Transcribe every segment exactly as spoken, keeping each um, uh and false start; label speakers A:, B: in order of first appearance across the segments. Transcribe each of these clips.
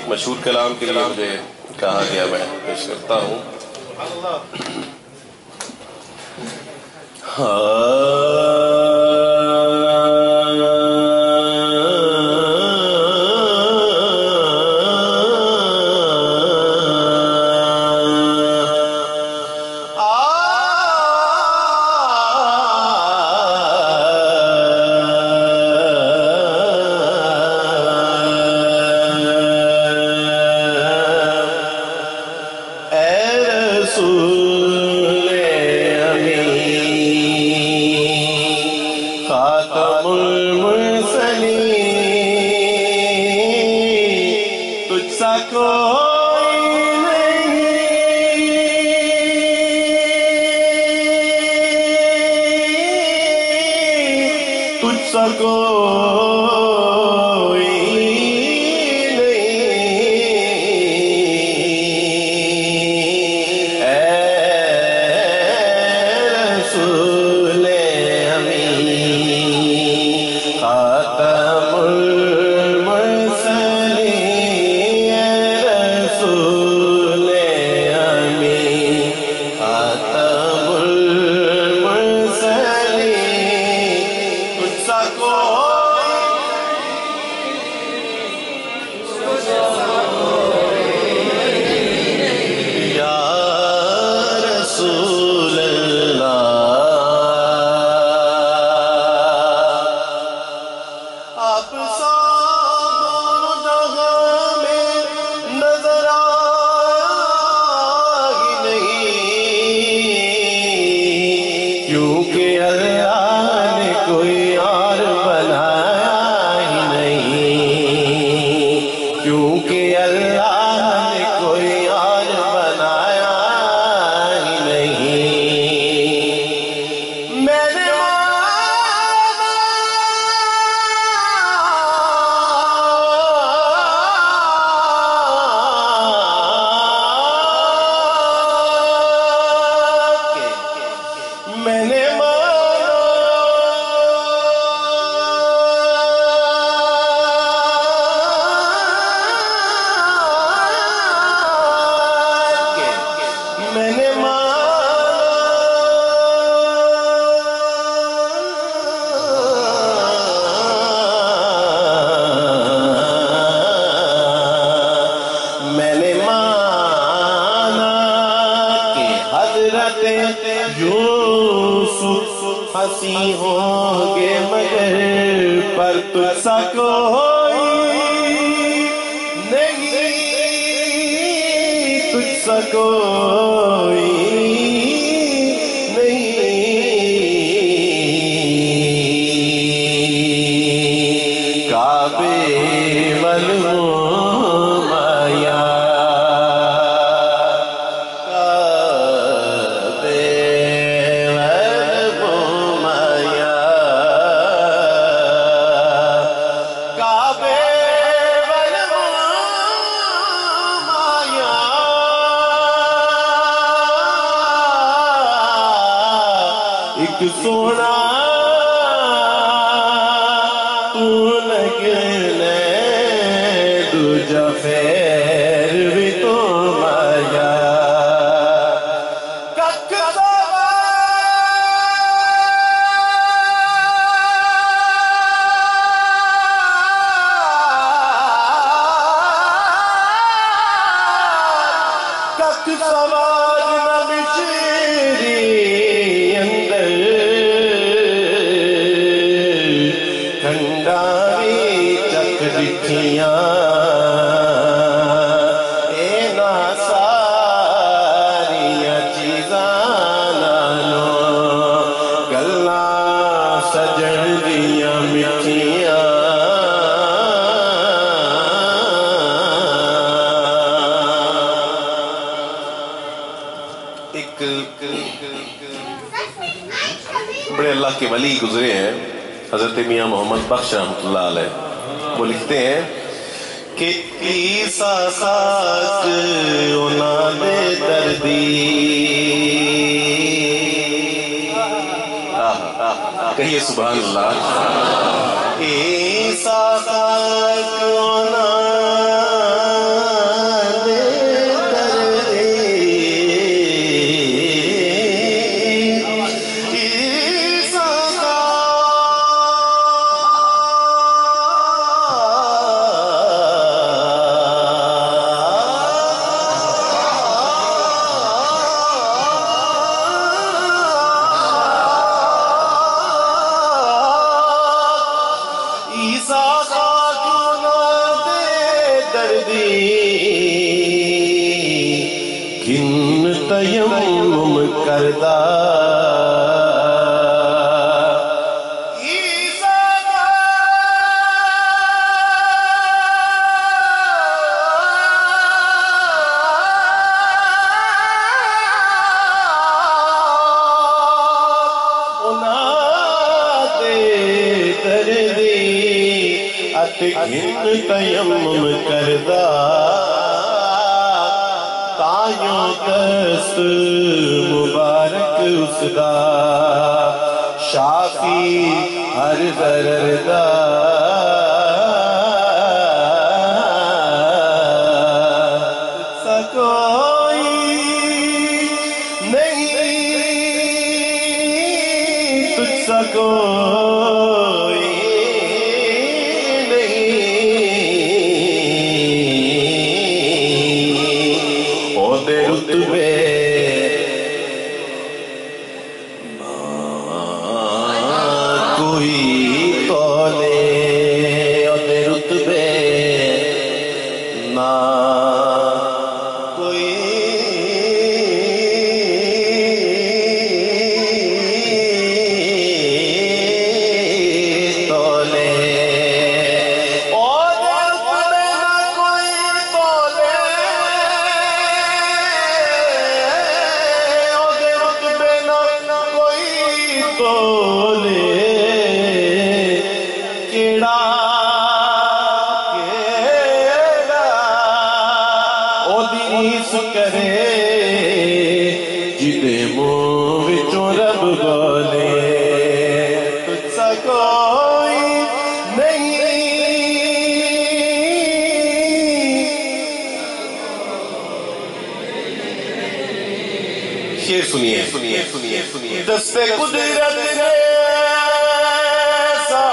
A: مشہور کلام کے لیے مجھے کہا گیا، میں پیش کرتا ہوں۔
B: بڑے اللہ کے ولی گزرے ہیں حضرت میاں محمد بخش رحمۃ اللہ علیہ، وہ لکھتے ہیں کہ عیسیٰ خاک انہاں دے دردی، کہیے سبحان اللہ، عیسیٰ خاک انہاں دردی کن تیمم کردہ گھن تیمم کردہ تائیوں دست مبارک اس دا شافی ہر ضرر دا کوئی نہیں تجھ سا کوئی دستے قدرت نے ایسا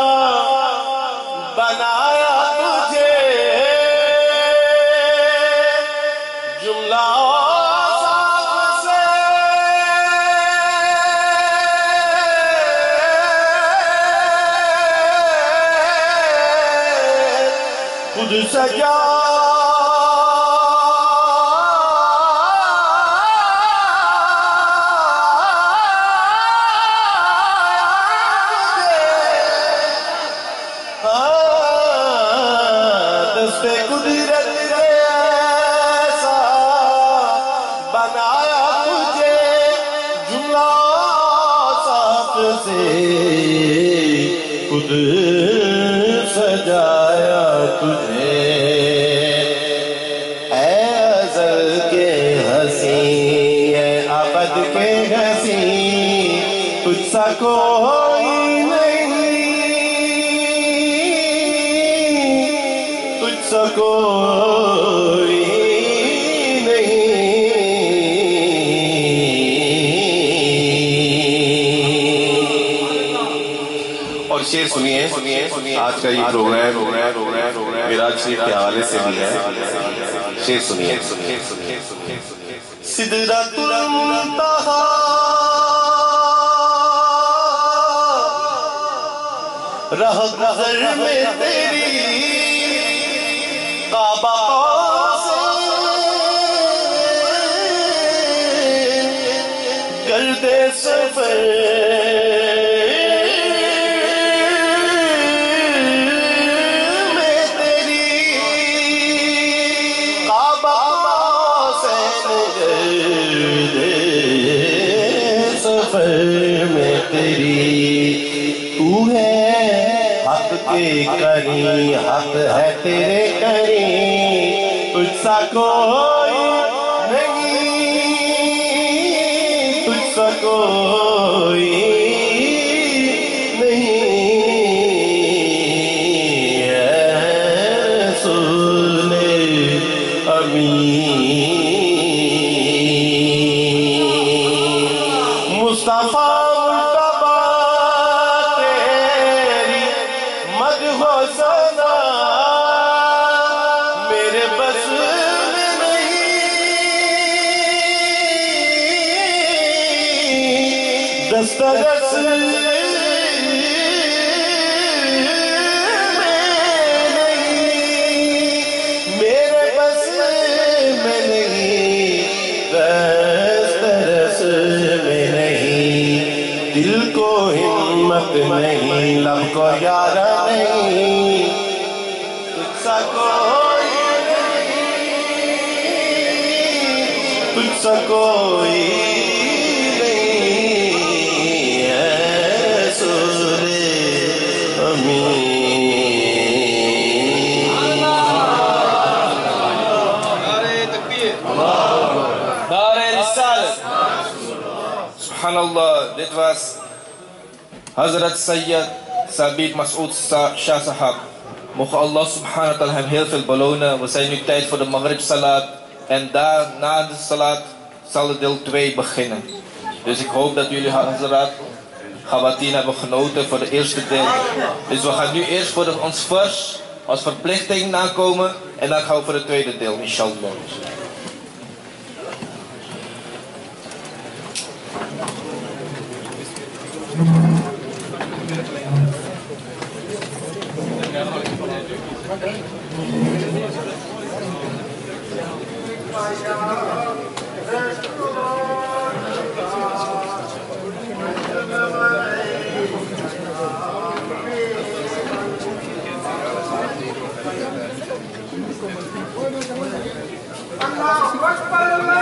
B: بنایا تجھے جملہ صاف سے خود سجا خود سجایا تجھے اے ازل کے حسین اے ابد کے حسین تجھ سا کوئی نہیں تجھ سا کوئی شعر سنیے آج کا یہ پروگرام معراج شریف کے حوالے سے بھی ہے شعر سنیے سدرۃ المنتہا رہ گزر میں تیری کعبہ سے گردِ سفر کری حق ہے تیرے کری تجھ سا کوئی نہیں تجھ سا کوئی نہیں اے رسول امین مصطفیٰ میرے بس میں نہیں کو یار نہیں تجھ سا کوئی نہیں تجھ سا کوئی نہیں ہے سر امین
C: Subhanallah, dit was Hazrat Syed Zabeeb Masoud Shah Sahab. Mogen Allah subhanahu wa ta'ala hem heel veel belonen. We zijn nu tijd voor de Maghrib Salat. En daar, na de Salat, zal de deel twee beginnen. Dus ik hoop dat jullie Hazrat Gawatin hebben genoten voor de eerste deel. Dus we gaan nu eerst voor de, ons vers, als verplichting nakomen. En dan gaan we voor de tweede deel, inshallah.
D: Allahu Akbar.